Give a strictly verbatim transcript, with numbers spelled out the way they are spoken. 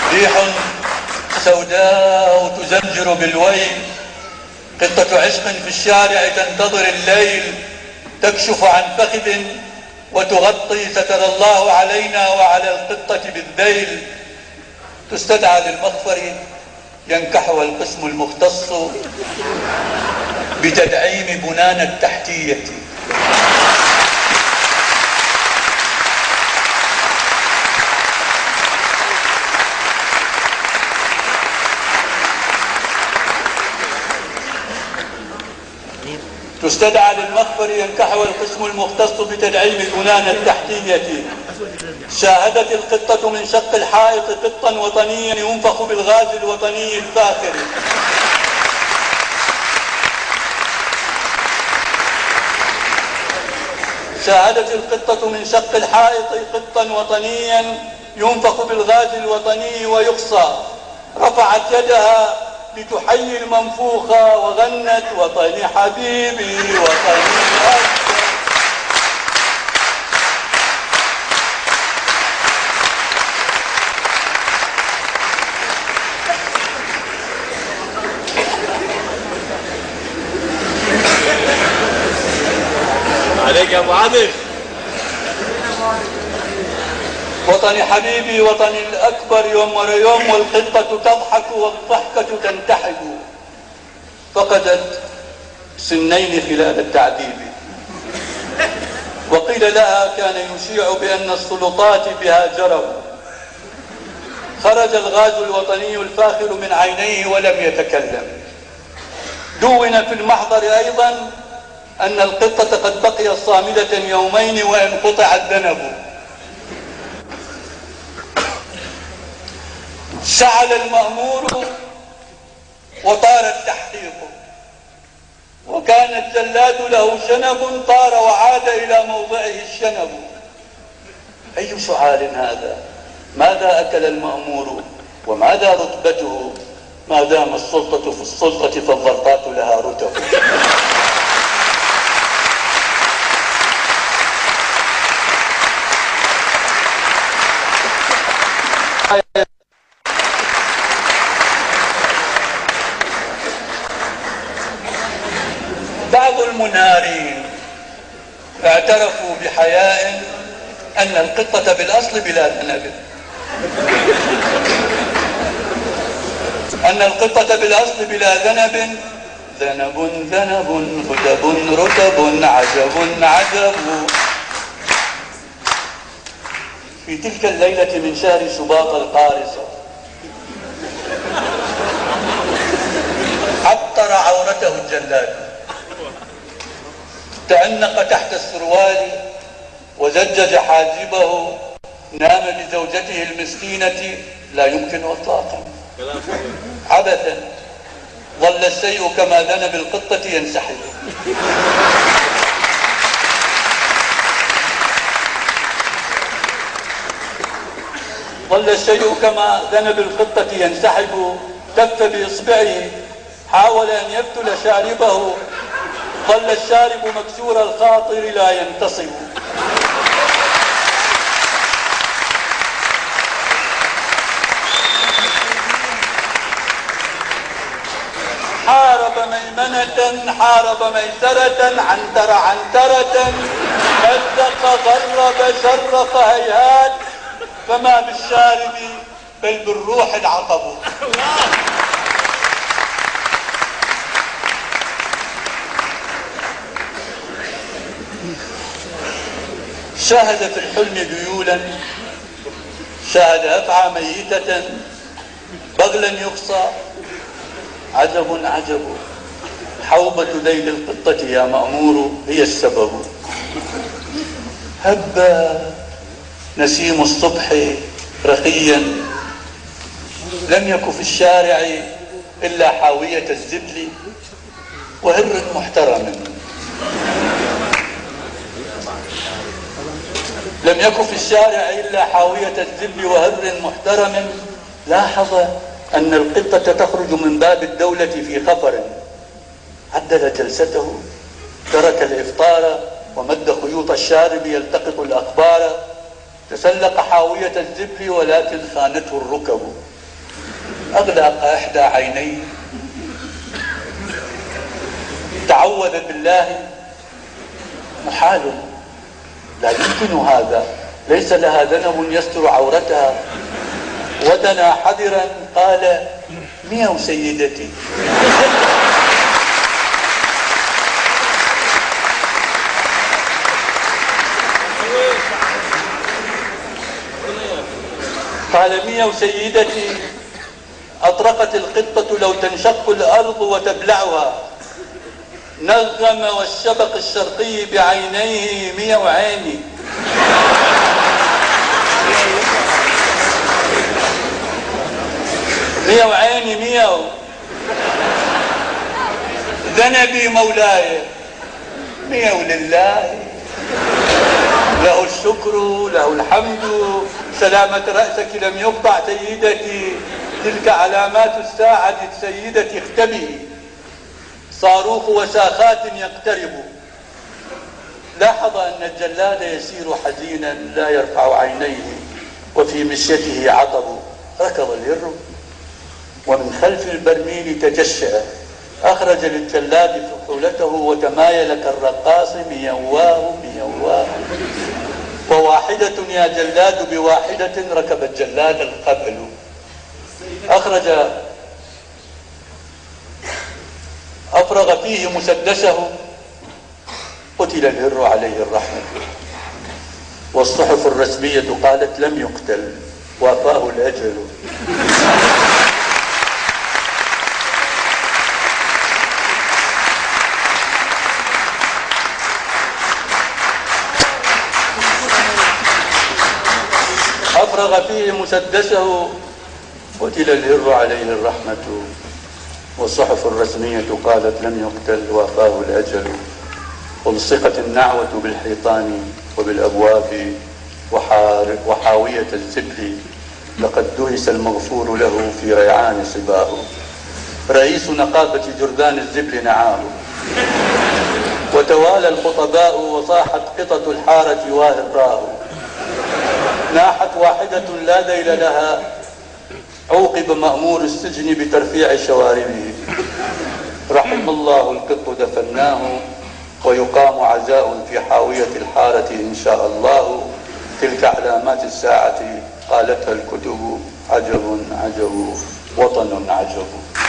ريح سوداء تزمجر بالويل، قطة عشق في الشارع تنتظر الليل، تكشف عن فخذ وتغطي ستر الله علينا وعلى القطة بالذيل. تستدعى للمخفر ينكحها القسم المختص بتدعيم بنان التحتية. تستدعى للمخبر ينكحها القسم المختص بتدعيم بنان التحتية. شاهدت القطة من شق الحائط قطا وطنيا ينفخ بالغاز الوطني الفاخر. شاهدت القطة من شق الحائط قطا وطنيا ينفخ بالغاز الوطني ويقصى. رفعت يدها لتحيي المنفوخ وغنت وطني حبيبي وطني أكبر. عليك يا ابو عامر. وطني حبيبي وطني الأكبر يوم ورا يوم والقطة تضحك والضحكة تنتحب. فقدت سنين خلال التعذيب، وقيل لها كان يشيع بأن السلطات بها جروا. خرج الغاز الوطني الفاخر من عينيه ولم يتكلم. دون في المحضر أيضا أن القطة قد بقيت صامدة يومين وإن قطع الذنب. شعل المأمور وطار التحقيق، وكان الجلاد له شنب طار وعاد إلى موضعه الشنب. أي سعال هذا؟ ماذا أكل المأمور وماذا رتبته؟ ما دام السلطة في السلطة فالضربات لها رتب. بعض المنارين اعترفوا بحياء أن القطة بالأصل بلا ذنب، أن القطة بالأصل بلا ذنب. ذنب ذنب هدب رتب عجب عجب. في تلك الليلة من شهر شباط القارصة عطر عورته الجلاد، تعنق تحت السروال وزجج حاجبه، نام بزوجته المسكينة لا يمكن إطلاقا. عبثا ظل الشيء كما ذنب القطة ينسحب. ظل الشيء كما ذنب القطة ينسحب. تف بإصبعه حاول أن يبتل شاربه، ظل الشارب مكسور الخاطر لا ينتصب. حارب ميمنة حارب ميسرة عنتر عنترة، مزق غرب شرق هيهات، فما بالشارب بل بالروح العقب. شاهد في الحلم ذيولا، شاهد أفعى ميتة، بغلا يقصى. عجب عجب، حوبة ذيل القطة يا مأمور هي السبب. هب نسيم الصبح رخيا، لم يك في الشارع إلا حاوية الزبل وهر محترم. لم يك في الشارع إلا حاوية الزبل وهر محترم. لاحظ أن القطة تخرج من باب الدولة في خفر. عدل جلسته، ترك الإفطار ومد خيوط الشارب يلتقط الأخبار. تسلق حاوية الزبل ولكن خانته الركب. أغلق إحدى عينيه، تعوذ بالله، محال، لا يمكن هذا، ليس لها ذنب يستر عورتها. ودنا حذرا قال: مياو سيدتي. قال: مياو سيدتي، أطرقت القطة لو تنشق الأرض وتبلعها. نغم والشبق الشرقي بعينيه: مياو عيني. مياو عيني مياو. ذنبي مولاي، مياو لله، له الشكر له الحمد، سلامة رأسك لم يقطع سيدتي، تلك علامات الساعة سيدتي، اختبئي. صاروخ وساخات يقترب. لاحظ أن الجلاد يسير حزينا لا يرفع عينيه، وفي مشيته عطب. ركض الهر ومن خلف البرميل تجشأ، أخرج للجلاد فحولته وتمايل كالرقاص: ميواه ميواه. وواحدة يا جلاد بواحدة ركب الجلاد الخبل. أخرج أفرغ فيه مسدسه، قتل الهر عليه الرحمة. والصحف الرسمية قالت: لم يقتل، وافاه الأجل. أفرغ فيه مسدسه، قتل الهر عليه الرحمة. والصحف الرسمية قالت: لم يقتل، وافاه الأجل. ألصقت النعوة بالحيطان وبالأبواب وحاوية الزبل، لقد دهس المغفور له في ريعان صباه. رئيس نقابة جرذان الزبل نعاه، وتوالى الخطباء وصاحت قطط الحارة واهراه. ناحت واحدة لا ذيل لها، عوقب مأمور السجن بترفيع شواربه. رحم الله القط دفناه، ويقام عزاء في حاوية الحارة إن شاء الله. تلك علامات الساعة قالتها الكتب. عجب عجب، وطن عجب.